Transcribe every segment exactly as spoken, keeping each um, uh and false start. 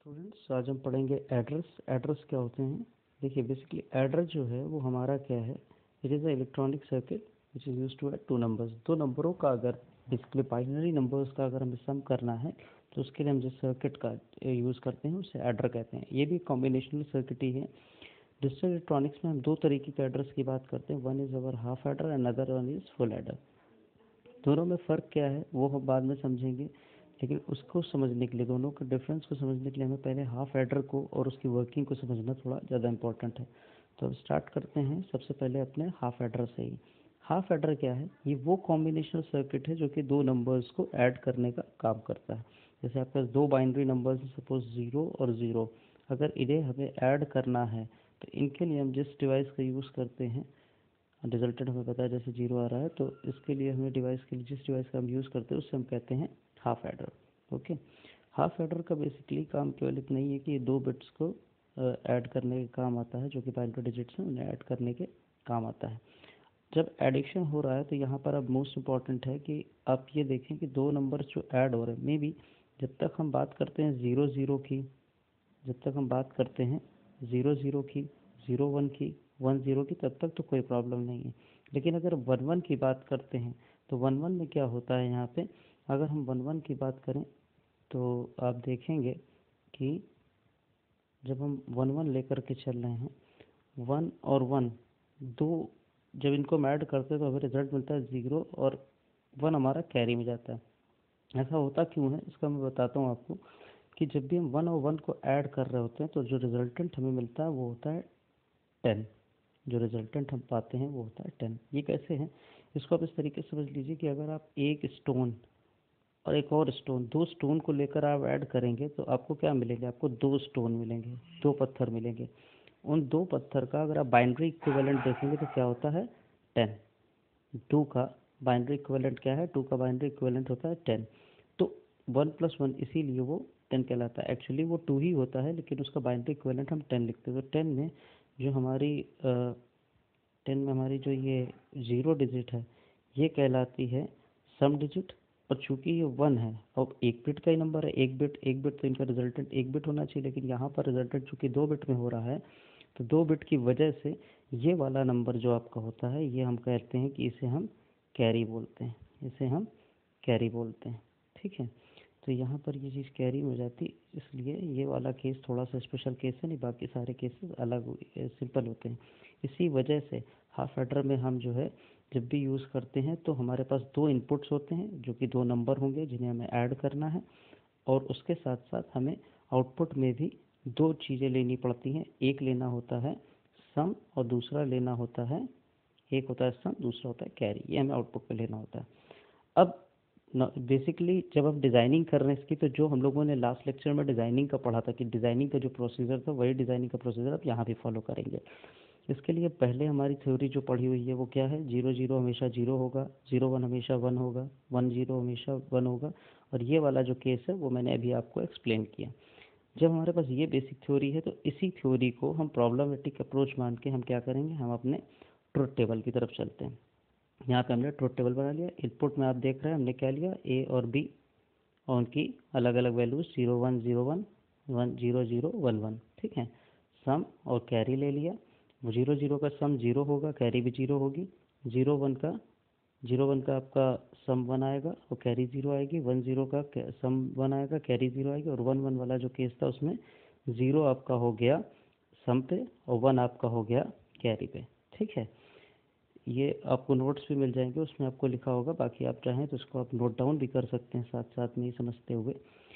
Students, आज हम पढ़ेंगे एड्रेस। एड्रेस क्या होते हैं? देखिए, बेसिकली एड्रेस जो है वो हमारा क्या है? It is a electronic circuit which is used to add two numbers. दो नंबरों का अगर बेसिकली बाइनरी नंबर्स का अगर हमें सम करना है तो उसके लिए हम जिस सर्किट का यूज़ करते हैं उसे एड्रेस कहते हैं। ये भी कॉम्बिनेशनल सर्किट ही है। डिजिटल इलेक्ट्रॉनिक्स में हम दो तरीके के एड्रेस की बात करते हैं। One is our half adder and other one is full adder. दोनों में फ़र्क क्या है वो हम बाद में समझेंगे, लेकिन उसको समझने के लिए, दोनों के डिफरेंस को समझने के लिए हमें पहले हाफ एडर को और उसकी वर्किंग को समझना थोड़ा ज़्यादा इम्पोर्टेंट है। तो अब स्टार्ट करते हैं सबसे पहले अपने हाफ एडर से ही। हाफ एडर क्या है? ये वो कॉम्बिनेशनल सर्किट है जो कि दो नंबर्स को ऐड करने का काम करता है। जैसे आपके पास दो बाइनरी नंबर्स हैं, सपोज ज़ीरो और ज़ीरो। अगर इन्हें हमें ऐड करना है तो इनके लिए हम जिस डिवाइस का यूज़ करते हैं, रिजल्टेंट हमें पता है जैसे जीरो आ रहा है, तो इसके लिए हमें डिवाइस के लिए जिस डिवाइस का हम यूज़ करते हैं उससे हम कहते हैं half adder. Okay, half adder का बेसिकली काम केवल इतना ही है कि ये दो बिट्स को ऐड करने के काम आता है, जो कि बाइनरी डिजिट्स हैं उन्हें ऐड करने के काम आता है। जब एडिशन हो रहा है तो यहाँ पर अब मोस्ट इम्पॉर्टेंट है कि आप ये देखें कि दो नंबर जो ऐड हो रहे हैं, मे बी जब तक हम बात करते हैं ज़ीरो ज़ीरो की, जब तक हम बात करते हैं ज़ीरो ज़ीरो की, ज़ीरो वन की, वन ज़ीरो की, तब तक तो कोई प्रॉब्लम नहीं है। लेकिन अगर वन वन की बात करते हैं तो वन वन में क्या होता है? यहाँ पे अगर हम वन वन की बात करें तो आप देखेंगे कि जब हम वन वन लेकर के चल रहे हैं, वन और वन दो, जब इनको हम ऐड करते हैं तो हमें रिजल्ट मिलता है ज़ीरो, और वन हमारा कैरी में जाता है। ऐसा होता क्यों है इसका मैं बताता हूँ आपको, कि जब भी हम वन और वन को ऐड कर रहे होते हैं तो जो रिजल्टेंट हमें मिलता है वो होता है टेन। जो रिजल्टेंट हम पाते हैं वो होता है टेन। ये कैसे है? इसको आप इस तरीके से समझ लीजिए कि अगर आप एक स्टोन और एक और स्टोन, दो स्टोन को लेकर आप ऐड करेंगे तो आपको क्या मिलेंगे? आपको दो स्टोन मिलेंगे, दो पत्थर मिलेंगे। उन दो पत्थर का अगर आप बाइनरी इक्विवेलेंट देखेंगे तो क्या होता है? टेन। टू का बाइनरी इक्विवेलेंट क्या है? टू का बाइनरी इक्विवेलेंट होता है टेन। तो वन प्लस वन, इसीलिए वो टेन कहलाता है। एक्चुअली वो टू ही होता है, लेकिन उसका बाइनरी इक्विवेलेंट हम टेन लिखते हैं। तो टेन में जो हमारी टेन में हमारी जो ये ज़ीरो डिजिट है ये कहलाती है सम डिजिट। और चूंकि ये वन है और एक बिट का ही नंबर है, एक बिट एक बिट तो इनका रिजल्टेंट एक बिट होना चाहिए, लेकिन यहाँ पर रिजल्टेंट चूंकि दो बिट में हो रहा है, तो दो बिट की वजह से ये वाला नंबर जो आपका होता है ये हम कहते हैं कि इसे हम कैरी बोलते हैं, इसे हम कैरी बोलते हैं। ठीक है, तो यहाँ पर ये चीज़ कैरी हो जाती, इसलिए ये वाला केस थोड़ा सा स्पेशल केस है, नहीं बाकी सारे केसेस अलग सिंपल होते हैं। इसी वजह से हाफ एडर में हम जो है जब भी यूज़ करते हैं तो हमारे पास दो इनपुट्स होते हैं जो कि दो नंबर होंगे जिन्हें हमें ऐड करना है, और उसके साथ साथ हमें आउटपुट में भी दो चीज़ें लेनी पड़ती हैं। एक लेना होता है सम और दूसरा लेना होता है, एक होता है सम, दूसरा होता है कैरी। ये हमें आउटपुट में लेना होता है। अब बेसिकली जब हम डिज़ाइनिंग कर रहे हैं इसकी, तो जो हम लोगों ने लास्ट लेक्चर में डिज़ाइनिंग का पढ़ा था कि डिज़ाइनिंग का जो प्रोसीजर था वही डिज़ाइनिंग का प्रोसीजर आप यहाँ भी फॉलो करेंगे। इसके लिए पहले हमारी थ्योरी जो पढ़ी हुई है वो क्या है? जीरो जीरो हमेशा जीरो होगा, जीरो वन हमेशा वन होगा, वन जीरो हमेशा वन होगा, और ये वाला जो केस है वो मैंने अभी आपको एक्सप्लेन किया। जब हमारे पास ये बेसिक थ्योरी है तो इसी थ्योरी को हम प्रॉब्लमेटिक अप्रोच मान के हम क्या करेंगे? हम अपने ट्रुथ टेबल की तरफ चलते हैं। यहाँ पे हमने ट्रुथ टेबल बना लिया। इनपुट में आप देख रहे हैं हमने क्या लिया? ए और बी, और उनकी अलग अलग values zero one zero one, one zero zero one one. ठीक है, सम और कैरी ले लिया। जीरो जीरो का सम जीरो होगा, कैरी भी जीरो होगी। जीरो वन का जीरो वन का आपका सम वन आएगा और कैरी जीरो आएगी। वन जीरो का सम वन आएगा, कैरी जीरो आएगी। और वन वन वाला जो केस था उसमें ज़ीरो आपका हो गया सम पे और वन आपका हो गया कैरी पे। ठीक है, ये आपको नोट्स भी मिल जाएंगे, उसमें आपको लिखा होगा, बाकी आप चाहें तो इसको आप नोट डाउन भी कर सकते हैं साथ साथ में ही समझते हुए।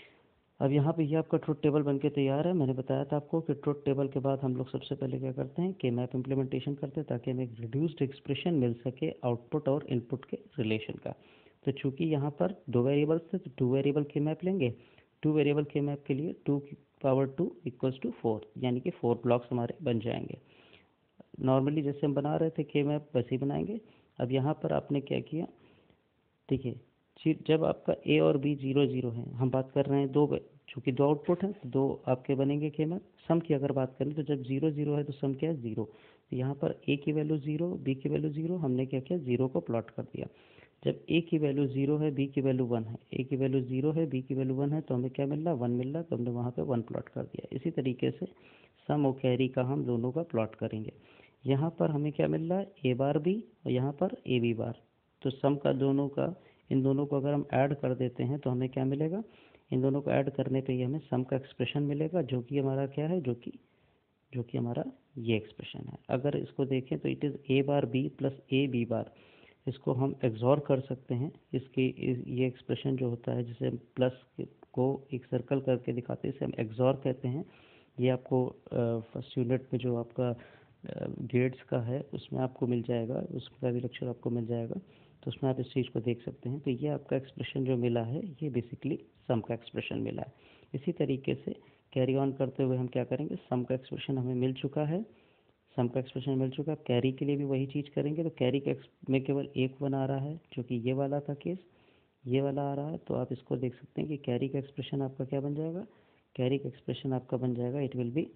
अब यहाँ पे ये आपका ट्रुथ टेबल बनके तैयार है। मैंने बताया था आपको कि ट्रुथ टेबल के बाद हम लोग सबसे पहले क्या करते हैं? के मैप इम्प्लीमेंटेशन करते हैं ताकि हमें एक रिड्यूस्ड एक्सप्रेशन मिल सके आउटपुट और इनपुट के रिलेशन का। तो चूंकि यहाँ पर दो वेरिएबल्स थे तो टू वेरिएबल के मैप लेंगे। टू वेरिएबल के मैप के लिए टू की power two equals two four, यानी कि फोर ब्लॉक्स हमारे बन जाएंगे। नॉर्मली जैसे हम बना रहे थे के मैप वैसे ही बनाएंगे। अब यहाँ पर आपने क्या किया? देखिए, जब आपका ए और बी जीरो जीरो है, हम बात कर रहे हैं दो, चूँकि दो आउटपुट हैं तो दो आपके बनेंगे के मैप। सम की अगर बात करें तो जब जीरो जीरो है तो सम क्या है? ज़ीरो। तो यहाँ पर ए की वैल्यू ज़ीरो, बी की वैल्यू ज़ीरो, हमने क्या किया? ज़ीरो को प्लॉट कर दिया। जब ए की वैल्यू ज़ीरो है, बी की वैल्यू वन है, ए की वैल्यू ज़ीरो है, बी की वैल्यू वन है, तो हमें क्या मिल रहा है, वन मिल रहा है, तो हमने वहाँ पे वन प्लॉट कर दिया। इसी तरीके से सम और कैरी का हम दोनों का प्लॉट करेंगे। यहाँ पर हमें क्या मिल रहा है, ए बार बी, और यहाँ पर ए बी बार। तो सम का दोनों का, इन दोनों को अगर हम ऐड कर देते हैं तो हमें क्या मिलेगा, इन दोनों को ऐड करने पे ही हमें सम का एक्सप्रेशन मिलेगा, जो कि हमारा क्या है, जो कि जो कि हमारा ये एक्सप्रेशन है। अगर इसको देखें तो it is A bar B plus A B bar, इसको हम एग्जॉर कर सकते हैं। इसकी इस, ये एक्सप्रेशन जो होता है, जिसे हम प्लस को एक सर्कल करके दिखाते हैं, इसे हम एग्जॉर कहते हैं। ये आपको फर्स्ट यूनिट में जो आपका गेट्स का है उसमें आपको मिल जाएगा, उसका भी लेक्चर आपको मिल जाएगा, तो उसमें आप इस चीज़ को देख सकते हैं। तो ये आपका एक्सप्रेशन जो मिला है, ये बेसिकली सम का एक्सप्रेशन मिला है। इसी तरीके से कैरी ऑन करते हुए हम क्या करेंगे, सम का एक्सप्रेशन हमें मिल चुका है, सम का एक्सप्रेशन मिल चुका है। कैरी के लिए भी वही चीज़ करेंगे। तो कैरी के में केवल एक वन आ रहा है, जो कि ये वाला था केस, ये वाला आ रहा है। तो आप इसको देख सकते हैं कि कैरी का एक्सप्रेशन आपका क्या बन जाएगा, कैरी का एक्सप्रेशन आपका बन जाएगा, it will be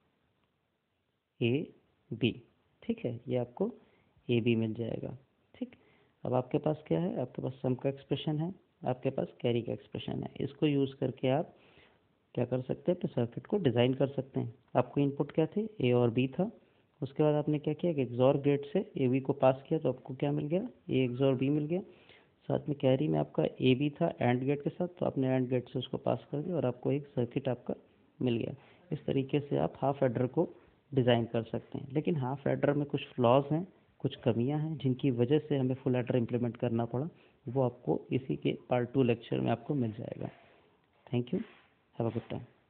A B. ठीक है, ये आपको ए बी मिल जाएगा। ठीक, अब आपके पास क्या है, आपके पास सम का एक्सप्रेशन है, आपके पास कैरी का एक्सप्रेशन है। इसको यूज़ करके आप क्या कर सकते हैं, अपने सर्किट को डिज़ाइन कर सकते हैं। आपको इनपुट क्या थे, ए और बी था। उसके बाद आपने क्या किया कि एक्सॉर गेट से ए बी को पास किया, तो आपको क्या मिल गया, ए एक्सॉर बी मिल गया। साथ में कैरी में आपका ए बी था एंड गेट के साथ, तो आपने एंड गेट से उसको पास कर दिया और आपको एक सर्किट आपका मिल गया। इस तरीके से आप हाफ एडर को डिज़ाइन कर सकते हैं। लेकिन हाफ एडर में कुछ फ्लॉज हैं, कुछ कमियां हैं, जिनकी वजह से हमें फुल एडर इम्प्लीमेंट करना पड़ा। वो आपको इसी के पार्ट टू लेक्चर में आपको मिल जाएगा। Thank you, have a good time.